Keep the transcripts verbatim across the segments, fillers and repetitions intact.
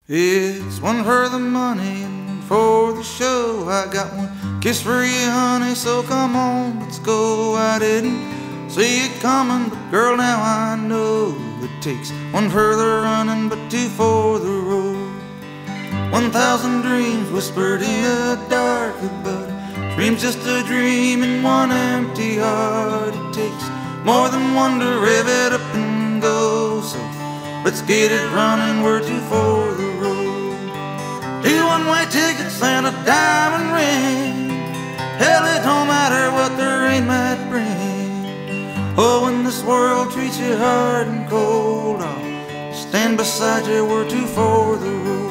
It's one for the money and one for the show. I got one kiss for you, honey, so come on, let's go. I didn't see it coming, but girl, now I know it takes one for the running, but two for the road. One thousand dreams whispered in the dark, but a dream's just a dream in one empty heart. It takes more than one to rev it up and go, so let's get it running, we're two for the road. Two one-way tickets and a diamond ring. Hell, it don't matter what the rain might bring. Oh, when this world treats you hard and cold, I'll stand beside you, we're two for the road.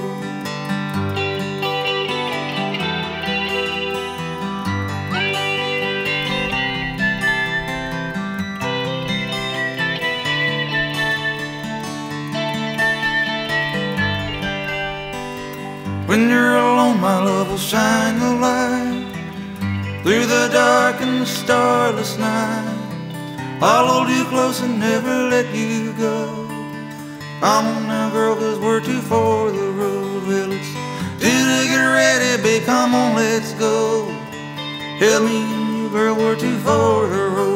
When you're alone, my love will shine the light through the dark and the starless night. I'll hold you close and never let you go. Come on now, girl, cause we're two for the road. Well, it's two to get ready, babe, come on, let's go. Tell me and you, girl, we're two for the road.